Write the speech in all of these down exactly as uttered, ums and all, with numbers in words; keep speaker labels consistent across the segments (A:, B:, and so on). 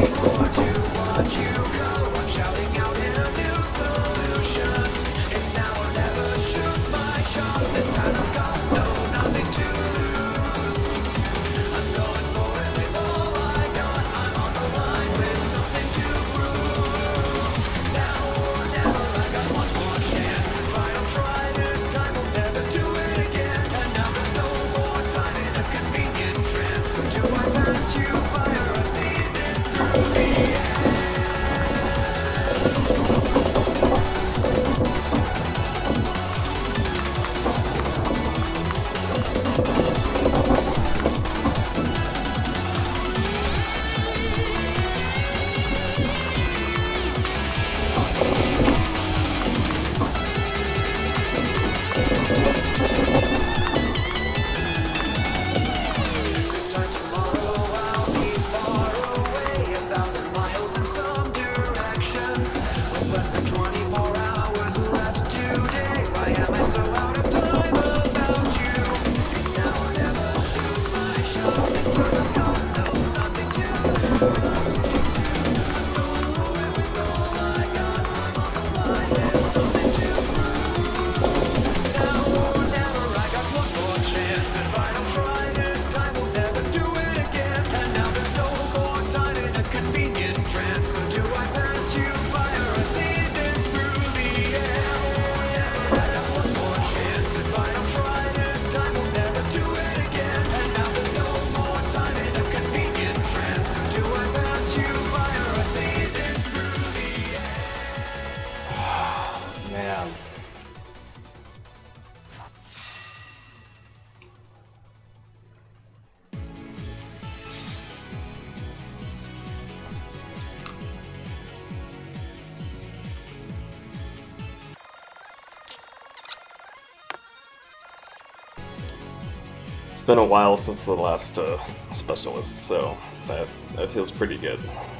A: It's been a while since the last uh, specialist, so that, that feels pretty good.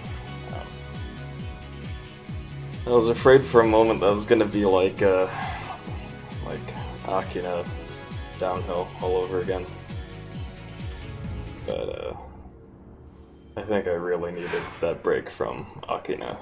A: Um, I was afraid for a moment that was gonna be like, uh, like Akina downhill all over again. But uh, I think I really needed that break from Akina.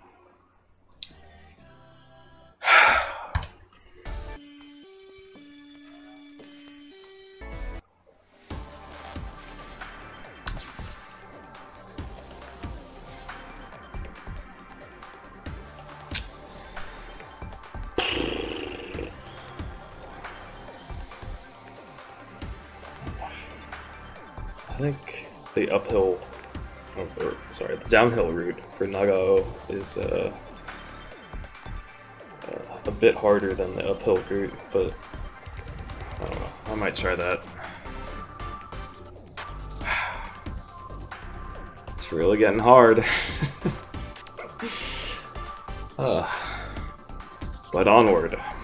A: I think the uphill, or sorry, the downhill route for Nagao is uh, uh, a bit harder than the uphill route, but I don't know, I might try that. It's really getting hard. uh, but onward.